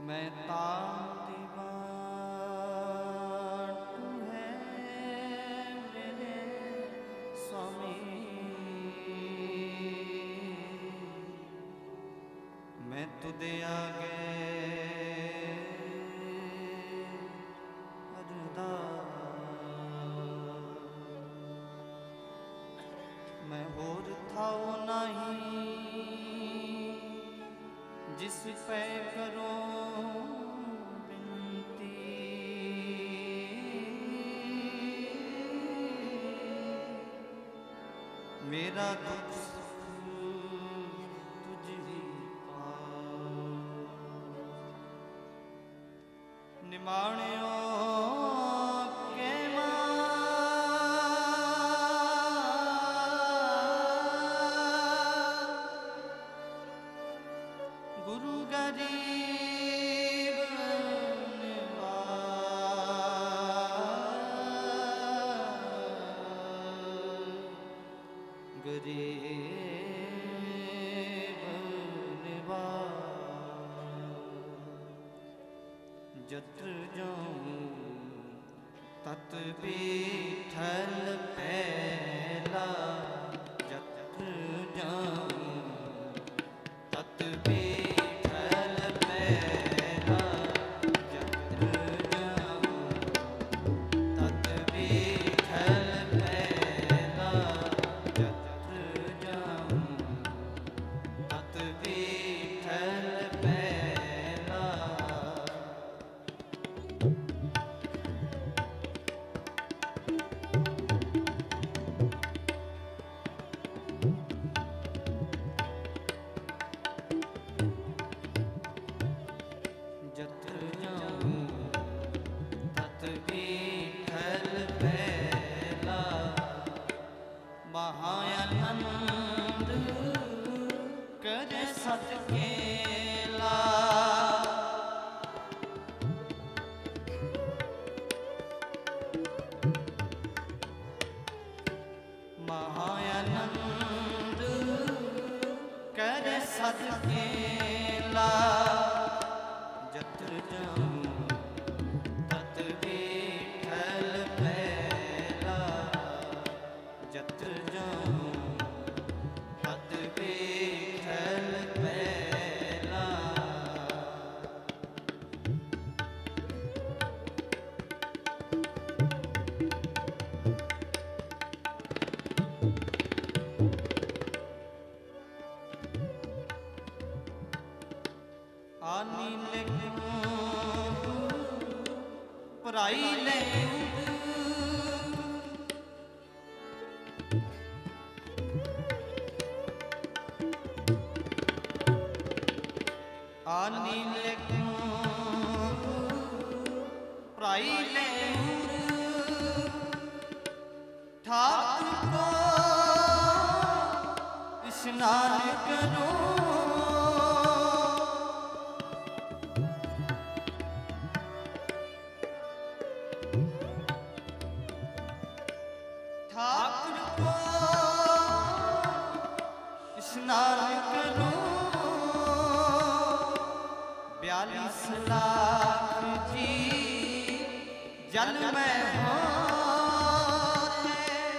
मैं ताम दीवान तू है मेरे स्वामी। मैं तुदे आगे अरदास, मैं होर थाओ नहीं जिस पे करो बिनती। मेरा दुख तुझ ही पास निमाणियों के गुरु गरीब निवाज, गरीब निवाज। जत्र जाऊं तत विठल पैला, जत्र जाऊं तत विठल पैला, जत्र जाऊं तत विठल पैला, जत्र जाऊं तत विठल पैला। जत्र जाऊं तत विठल पैला, महाआनंद करे सत केला। महाआनंद करे सत केला, जत्र जाऊं तत विठल पैला, जत्र जाऊं तत विठल पैला। आनी ले पराई ले आनी ले पराई ले ठाकुर को स्नान करो। ठाकुर को स्नान करो, 42 लाख जी जल में होते।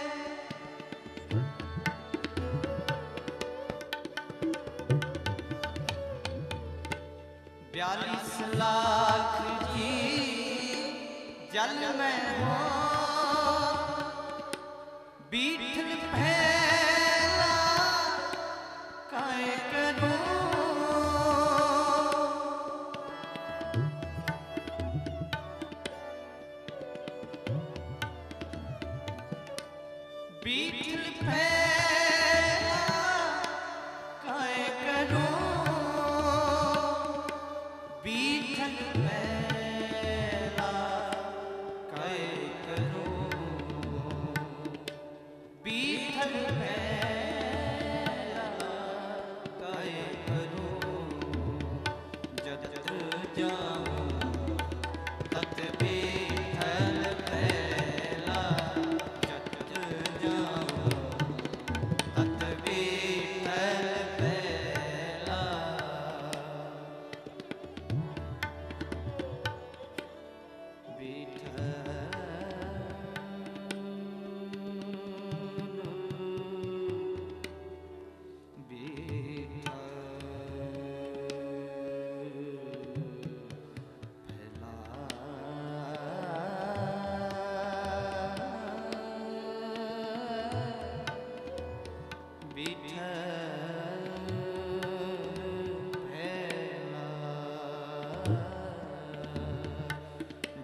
42 लाख जी जल में हो, बीठल फैला काय करूं। बीठल फैला काय करूं, बीठल फैला काय करूं, बीठल फैला काय करूं। जत्र जाऊं तत बीठल फैला, जत्र जाऊं तत बीठल फैला।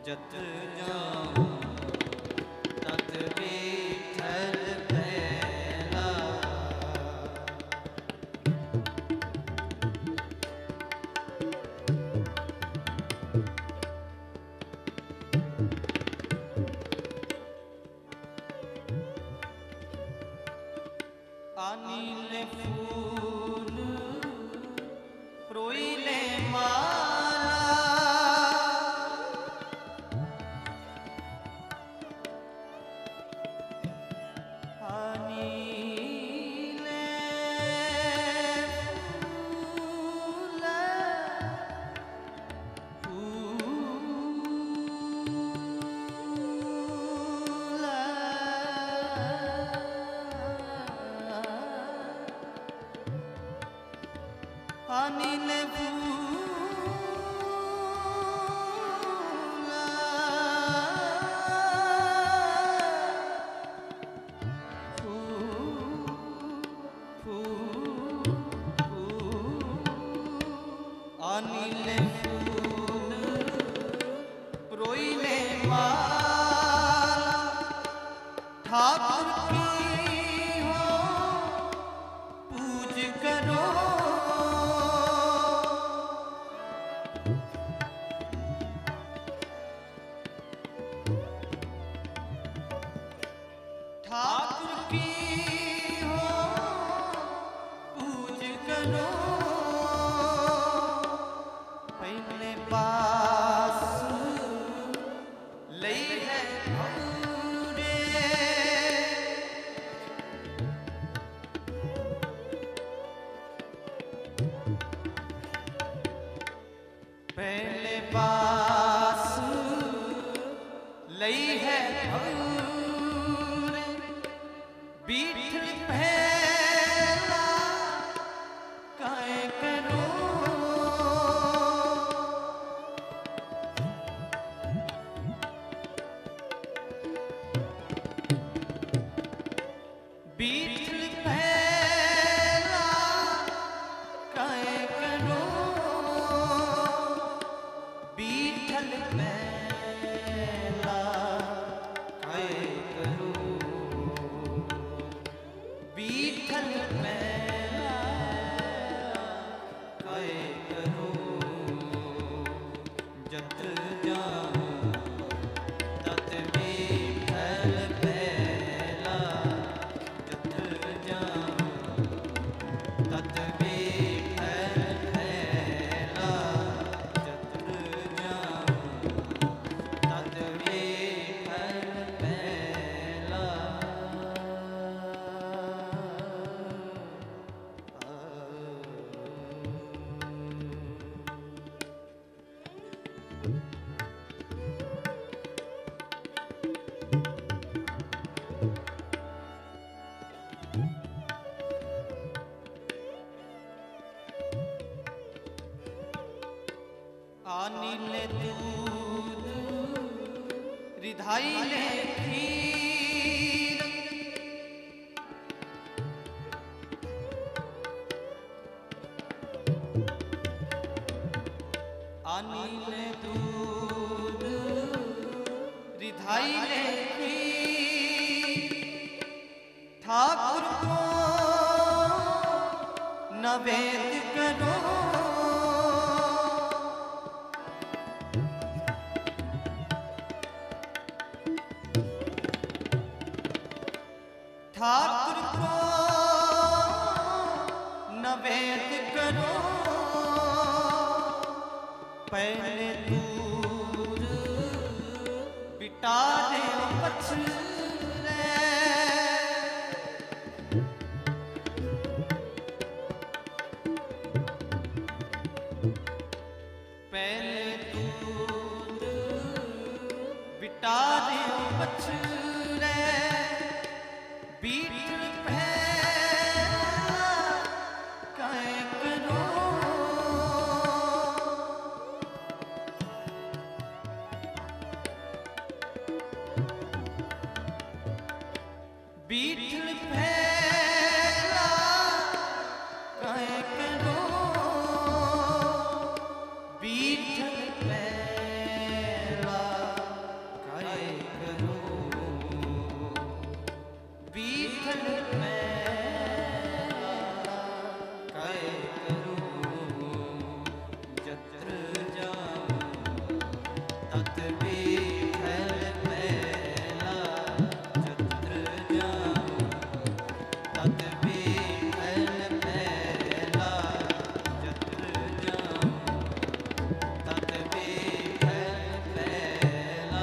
जत जाऊं तत विठल पहला। अनिल फूल प्रोइले माला, अनिल अनिल अनिल फूल प्रोइले माला, ठाकुर की हो पूज करो। ठाकुर की हो पूज करो, पहले बास लई है भौरे। पहले बास लई है भौरे, बीठल पहला काय करो। बीठल पहला काय करो, बीठल पहला काय करो, बीठल पहला काय करो। जत जाऊं तत विठल पहला, जत जाऊं तत विठल पहला, जत जाऊं तत विठल पहला। अनिल दूध रिधाइले खीर, अनिल दूध रिधाइले खीर, ठाकुर को नवेद करो। ठाकुर को नवेद करो, पहले दूर बिटा दे पछरे। पहले दूर बिटा दे पछरे, बीठल पहला काय करो। तत बीठल पहला जत्र जाऊं, तत बीठल पहला जत्र जाऊं, तत बीठल पहला।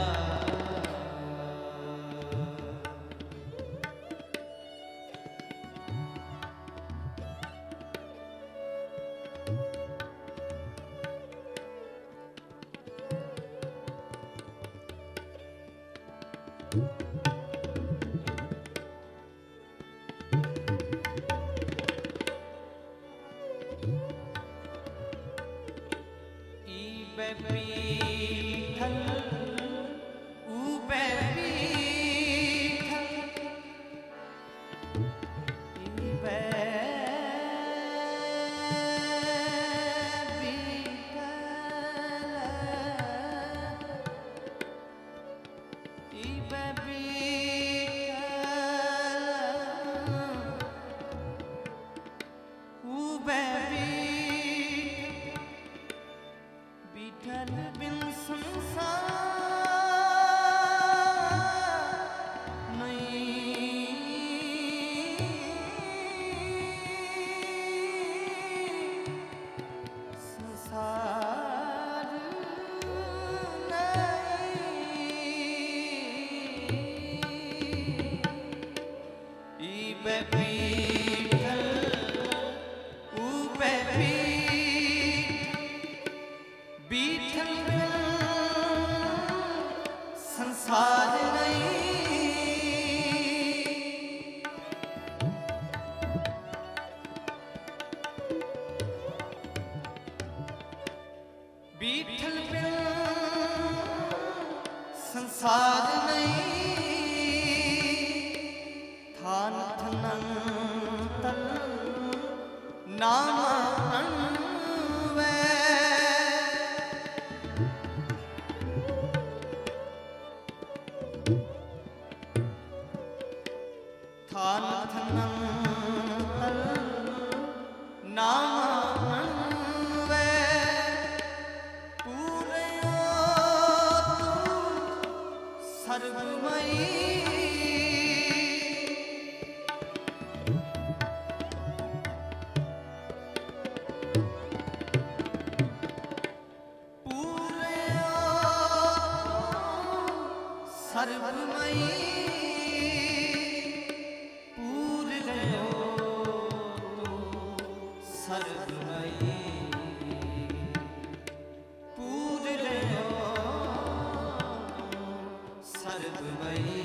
ईबे बीठल ऊबे बीठल, ईबे बीठल, ईबे बीठल, ऊबे बीठल बिन संसार नहीं, संसार नहीं। ईबे बीठल ऊबे बीठल बिन संसार नहीं। बीठल बिन संसार नहीं, थान थनंतल नाम अनवै, थान थनंतल नाम अनवै, पूरयो तू सर्वमयी, पूरयो सर्वमयी, पूर गयो सर्वमयी, पूर गयो सर्वमयी।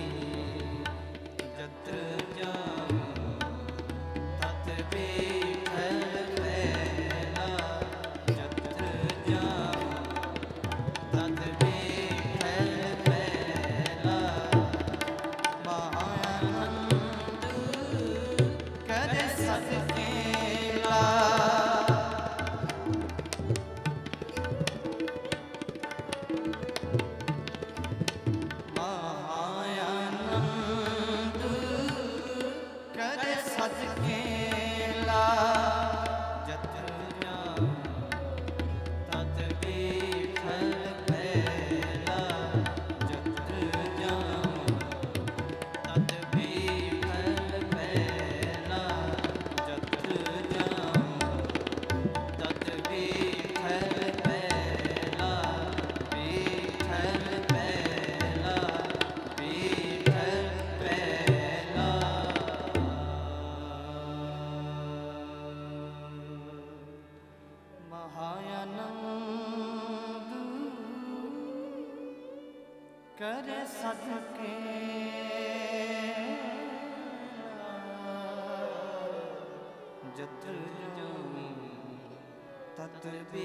जत्र जाऊं तत बीठल पहला जत्र जाऊं, तत बीठल पहला। महानंद करे सतकेला, महानंद करे सतकेला। जत्र जाऊं तत बीठल पहला जत्र जाऊं, तत बीठल पहला जत्र जाऊं, तत बीठल पहला, बीठल पहला, बीठल पहला। महायानंद करे सतकेला, जत्र जाऊं तत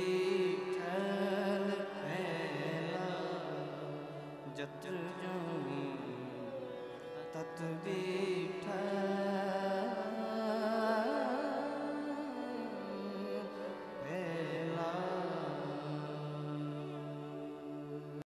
बीठल पहला, जत्र जाऊं तत बीठल